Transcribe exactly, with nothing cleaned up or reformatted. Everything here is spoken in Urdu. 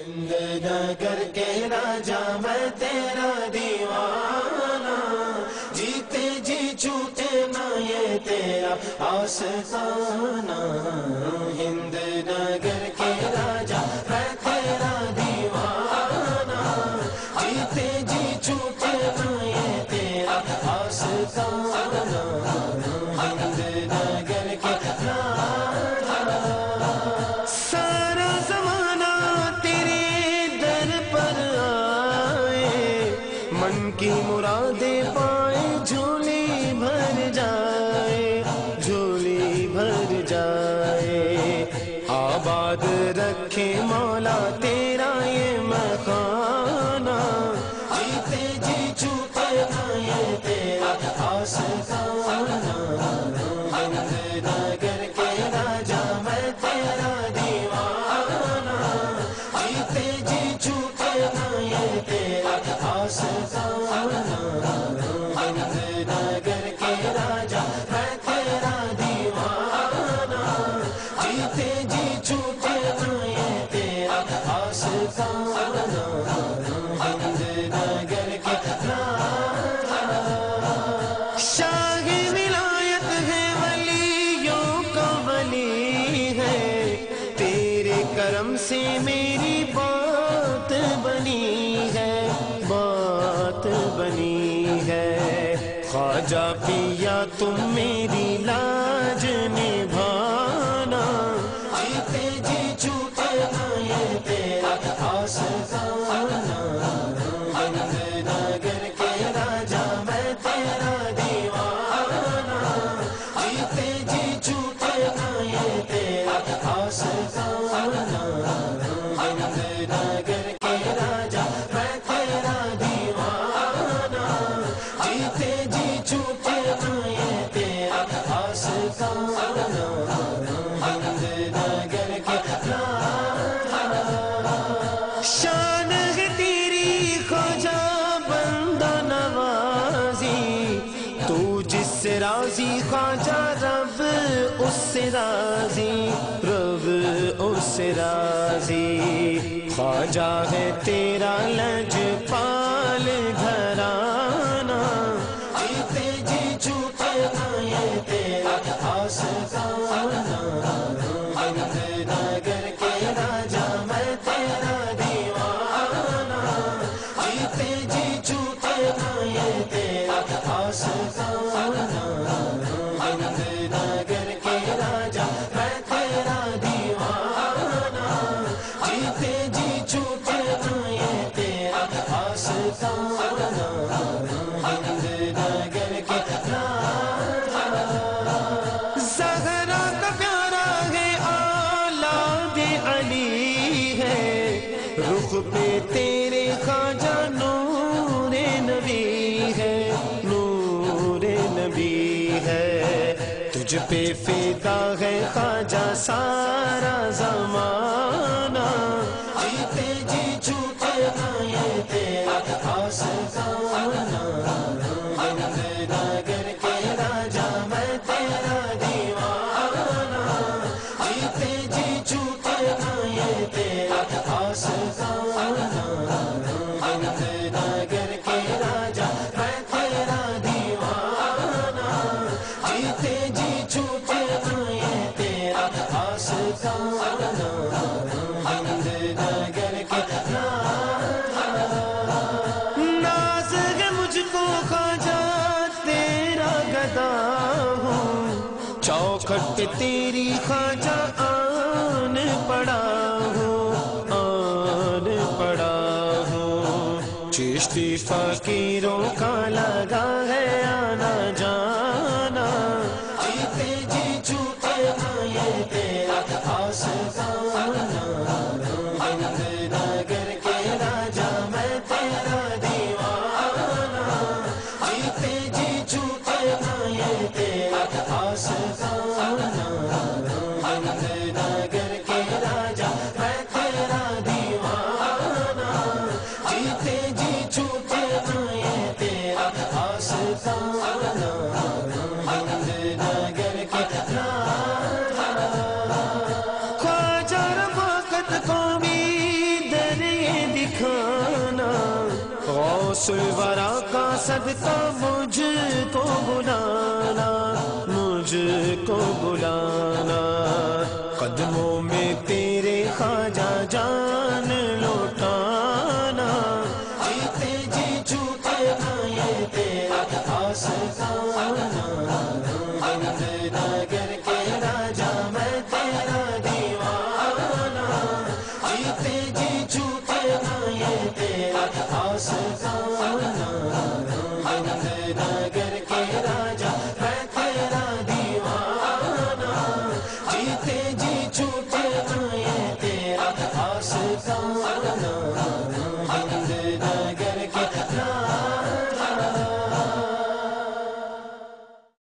ہند نگر کے راجا میں تیرا دیوانہ، جیتے جی چھوٹے نہ یہ تیرا آستانہ، ہند نگر کے راجا میں تیرا دیوانہ، جیتے جی چھوٹے نہ یہ تیرا آستانہ، ہند نگر کے راجا۔ سارا زمانہ تیرے در پر آئے، من کی مرادیں پائے، جھولی بھر جائے، جھولی بھر جائے، آباد رکھے مولا تیرا یہ مکانہ، جیتے جی چھوٹے نہ یہ تیرا آستانہ، ہند نگر کے راجا میں تیرا دیوانہ، جیتے جی چھوٹے نہ یہ تیرا آستانہ، ہند نگر کے راجا میں تیرا دیوانہ، جیتے جی چھوٹے نہ یہ تیرا آستانہ، ہند نگر کے راجا۔ شاہ ولایت ہے ولیوں کا ولی ہے، تیرے کرم سے میری بات بنی ہے، بات بنی ہے، خواجہ پیا تم میری لاج نبھانا، جیتے جی چھوٹے نہ یہ تیرا آستانہ، ہند نگر کے راجا میں تیرا دیوانہ، جیتے جی چھوٹے نہ یہ تیرا آستانہ، ہند نگر کے راجا میں تیرا دیوانہ، جیتے جی چھوٹے نہ یہ تیرا آستانہ، ہند نگر کے راجا۔ شان ہے تیری خواجہ بندہ نوازی، تو جس سے راضی خواجہ رب اس سے راضی، رب اس سے راضی، خواجہ ہے تیرا لجپال گھرانہ، جیتے جی چھوٹے نہ یہ تیرا آستانہ، ہند نگر کے راجا میں تیرا دیوانہ، جیتے جی چھوٹے نہ یہ تیرا آستانہ، ہند نگر کے راجا میں تیرا دیوانہ، جیتے جی چھوٹے نہ یہ تیرا آستانہ، ہند نگر کے راجا۔ زہرا کا پیارا ہے اولاد علی ہے، رخ پہ تیرے خواجہ نور نبی ہے، نور نبی ہے، تجھ پہ فدا ہے خواجہ سارا زمانہ، جیتے جی چھوٹے نہ یہ تیرا آستانہ، ہند نگر کے راجا میں تیرا دیوانہ، جیتے جی چھوٹے نہ یہ تیرا آستانہ، ہند نگر کے راجا میں تیرا دیوانہ، جیتے جی چھوٹے نہ یہ تیرا آستانہ، ہند نگر کے راجا۔ ناز ہے مجھ کو خواجہ تیرا گدا ہوں، چوکھٹ پہ تیری خواجہ آن پڑا ہوں، آن پڑا ہوں، چشتی فقیروں کا لگا ہے آنا جانا، جیتے جی چھوٹے نہ یہ تیرا آستانہ، ہند نگر کے راجا میں تیرا دیوانہ، جیتے جی چھوٹے نہ یہ تیرا آستانہ، ہند نگر کے راجا میں تیرا دیوانہ، جیتے جی چھوٹے نہ یہ تیرا آستانہ۔ ورا کا صدقہ مجھ کو بلانا، مجھ کو بلانا، قدموں میں تیرے خواجہ جان